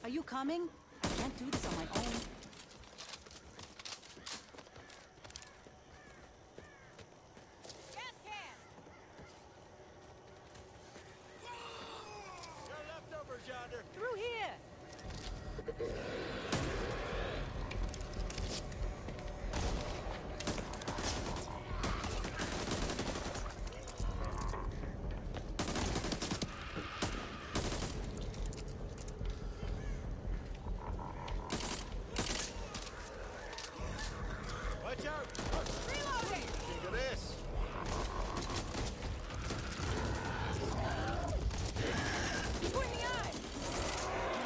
Are you coming? I can't do this on my own. Gas can! Got leftovers yonder. Through here! Watch out! Reloading! Think of this. Between the eyes!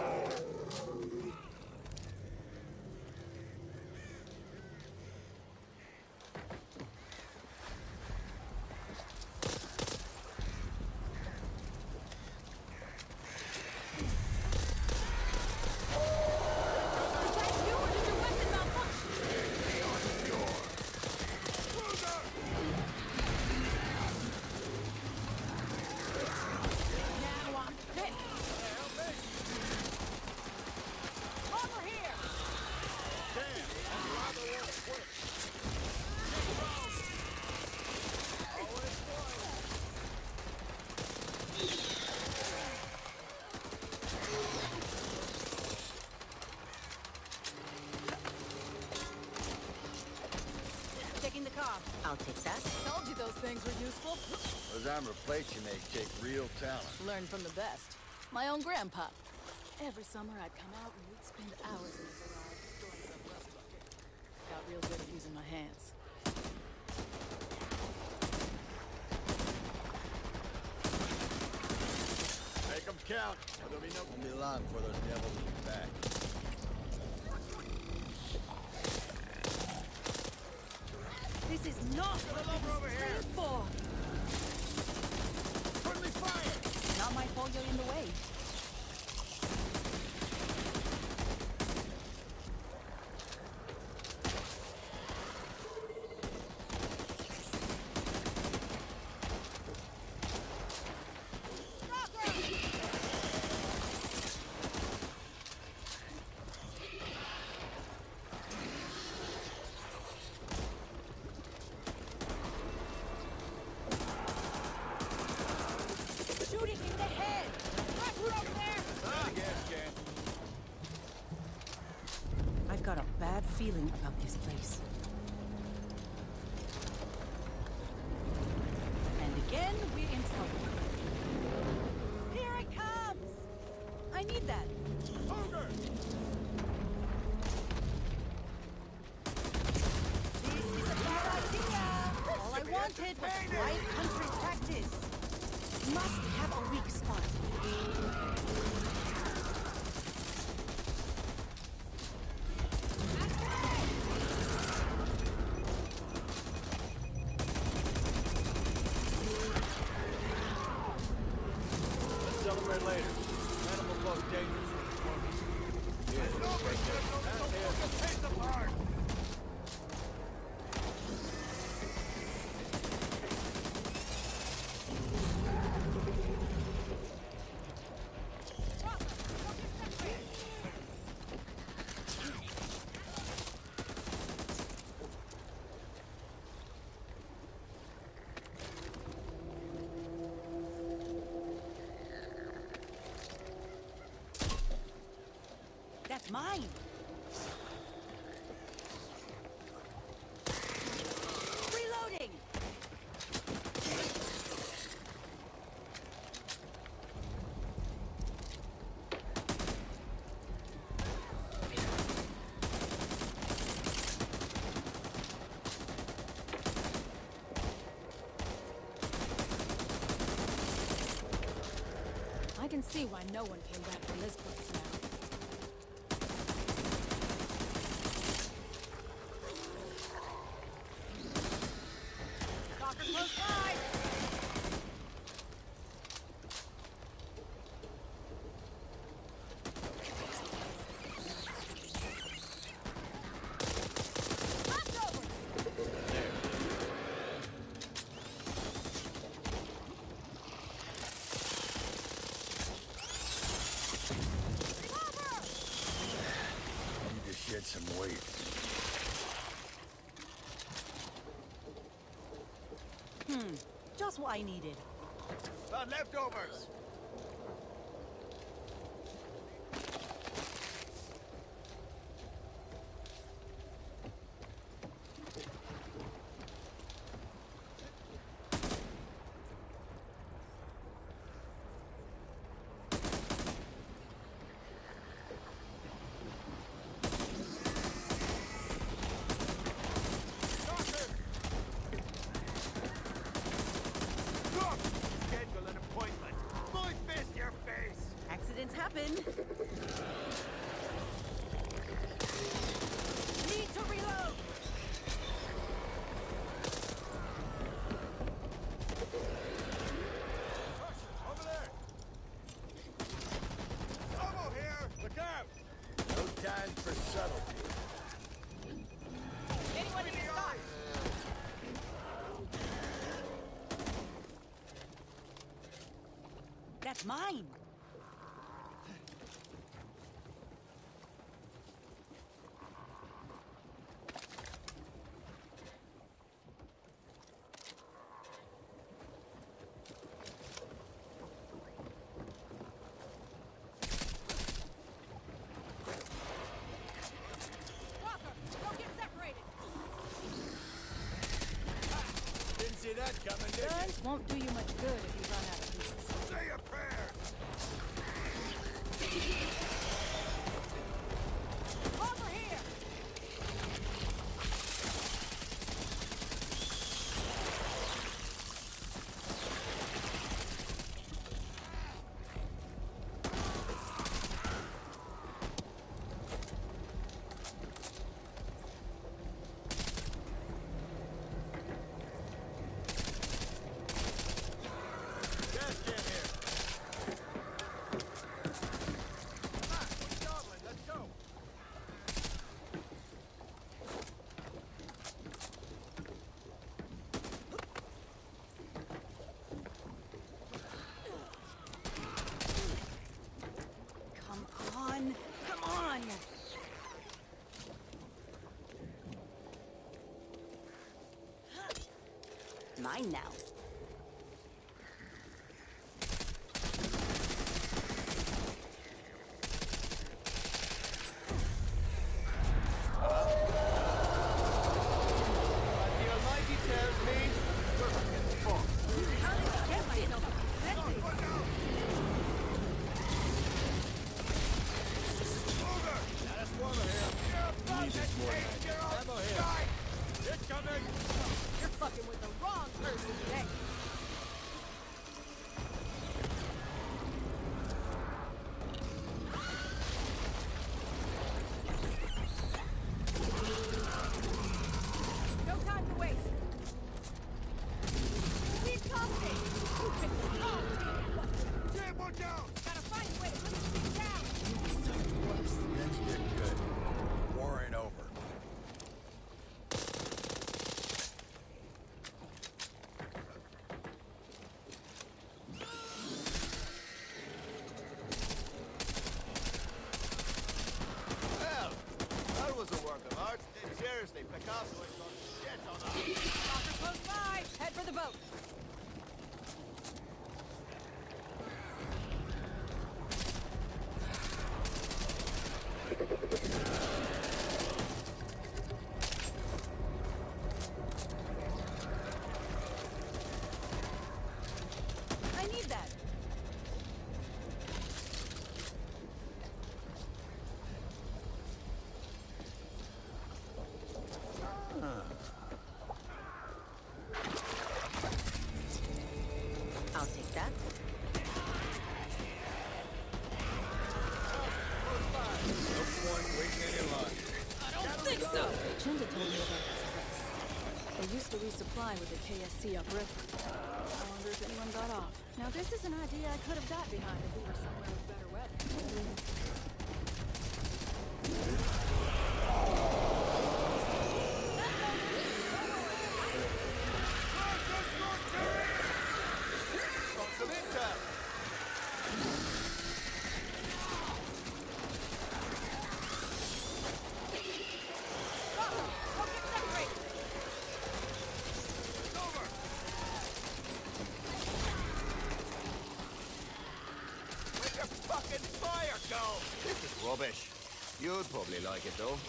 Is that you or did your weapon malfunction? Now I'm pissed! Over here! Damn! Rather want to quit. Always one. Checking the car. I'll take that. Told you those things were useful. Those armor plates you make take real talent. Learn from the best. My own grandpa. Every summer I'd come out and we'd spend hours in the garage storing some rust bucket. Got real good at using my hands. Make them count, or there'll be no... Won't be long before those devils will be back. This is not what I over was here. trained for. Friendly fire! Not my fault you're in the way. Shoot it in the head! Right over there! Ah, gas can. I've got a bad feeling about this place. And again, we're in trouble. Here it comes! I need that. Ogre! This is a bad idea! All I wanted was quiet country practice. Must have a weak spot. Let's celebrate later. Animals look dangerous. Here, take them apart! That's mine! Reloading! I can see why no one came back from this place now. Stalker close by! some weight. Just what I needed. Leftovers! Schedule an appointment. My fist your face! Accidents happen. Need to reload. Over there! Trouble here! Look out! No time for subtlety. Anyone need to stop? That's mine. Walker, don't get separated. Didn't see that coming, did you? Guns won't do you much good if you run out of pieces. Say a prayer! Over here. Gas can here! Come on, quit dawdling, let's go! Come on. Come on. Mine now. The Almighty tells me we're not getting far. How did I get myself infected? Got a swarmer here. Jesus, more ammo here. It's coming! You're fucking with the wrong person today. No time to waste. Please company. You picked the wrong team. Jim, watch out! Gotta find a way to put this thing down. Things get good. War ain't over. Well, that was a work of art. Seriously, Picasso ain't gonna shit on us. Doctor close by. Head for the boat. I need that. I'll take that. No point waiting any longer. I don't think so! Chinda told me about this place. They used to resupply with the KSC upriver. I wonder if anyone got off. Now this is an idea I could have got behind if we were somewhere with better weather. Got some intel. rubbish. You'd probably like it, though.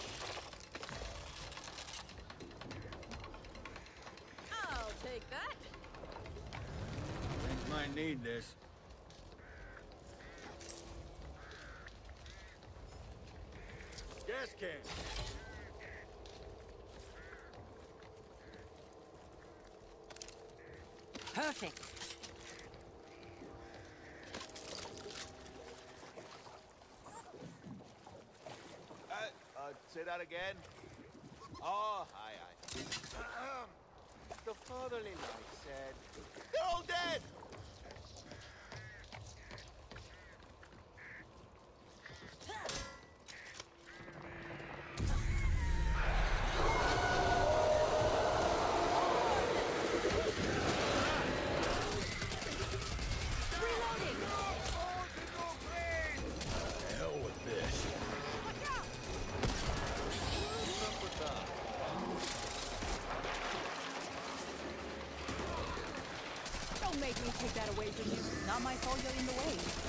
I'll take that. Things might need this. Gas can. Perfect. Say that again? Oh, aye. The fatherly light said, they're all dead! Don't make me take that away from you. Not my fault you're in the way.